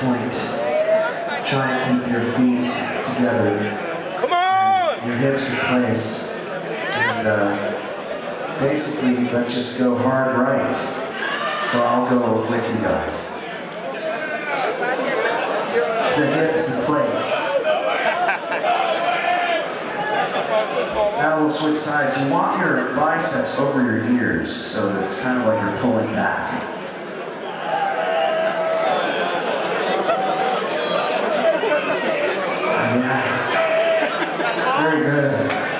point. Try and keep your feet together. Come on! Your hips in place. And basically, let's just go hard right. So I'll go with you guys. The hips in place. Now we'll switch sides. You want your biceps over your ears, so that it's kind of like you're pulling back. Yeah. Very good.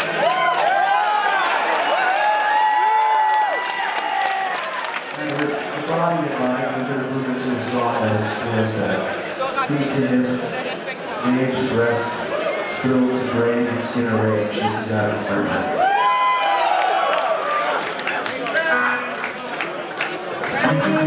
And with the body in mind, we're going to move into a song that explores that. Feet to hip, navel to breast, throat to brain, and skin arrange. This is how it's Murmur.